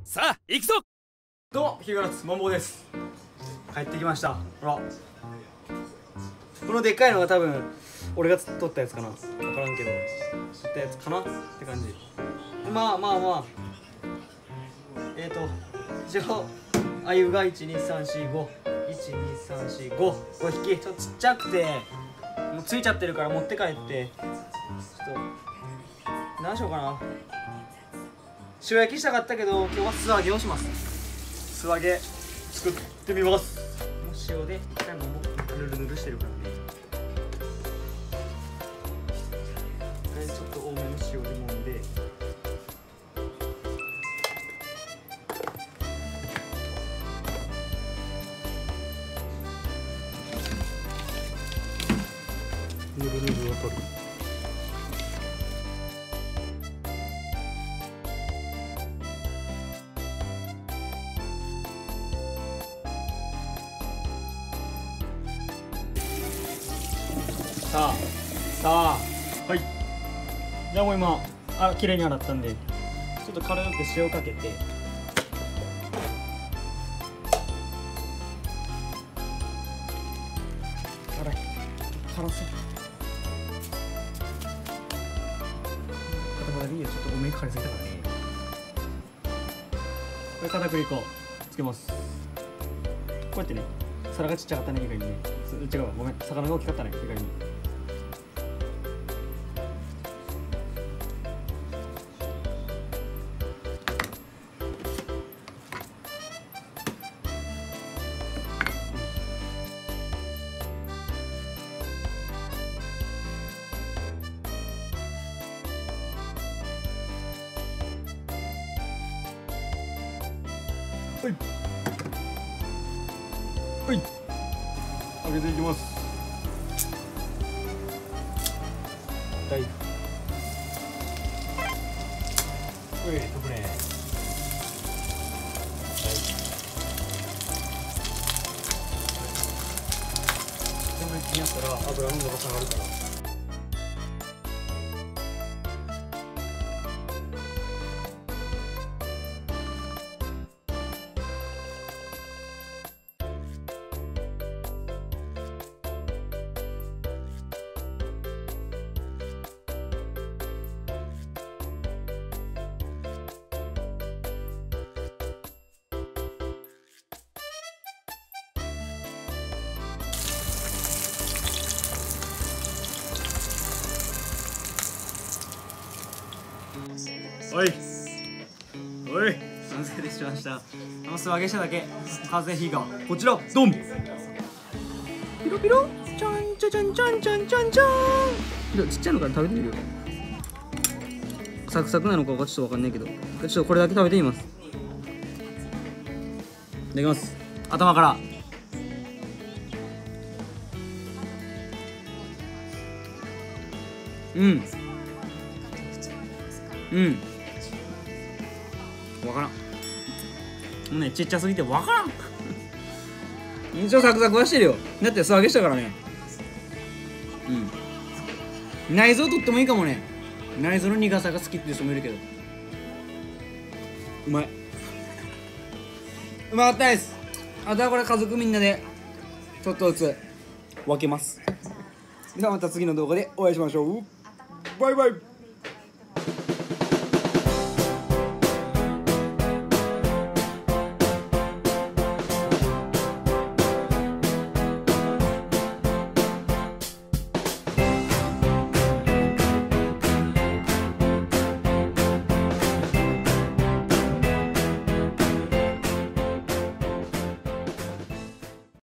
さあ行くぞ。 どうもヒルガラツマンボウです。帰ってきました。ほらこのでっかいのが多分俺が撮ったやつかな、分からんけど撮ったやつかなって感じ。まあ一応あゆが12345 12345 5匹ちょっとちっちゃくてもうついちゃってるから持って帰ってちょっと何しようかな。塩焼きしたかったけど今日は素揚げをします。素揚げ作ってみます。もう塩で最後もぬるぬるしてるからね。ちょっと多めの塩でもんでぬるぬるを取る。さあはい。じゃあもう今綺麗に洗ったんでちょっと軽く塩かけて辛い辛そう片栗粉ちょっと多めにかかりすぎたからね。これ片栗粉つけます。こうやってね、皿がちっちゃかったね意外にね。違うわ、ごめん、魚が大きかったね意外に。はい揚げていきます。はいおいとくね。はい全部一気にやったら油の温度が下がるから。おいおい完成でしました。素揚げしただけ。風邪ひがこちらドン。ピロピロちゃんちゃちゃんちゃんちゃんちゃんちゃん。ちっちゃいのから食べてみるよ。サクサクなのかちょっとわかんないけどちょっとこれだけ食べてみます。いただきます。頭から。うんわからん。もうねちっちゃすぎてわからん一応サクサクはしてるよ。だって素揚げしたからね。内臓取ってもいいかもね。内臓の苦さが好きっていう人もいるけどうまい。うまかったです。あとはこれ家族みんなでちょっとずつ分けます。ではまた次の動画でお会いしましょう。バイバイ。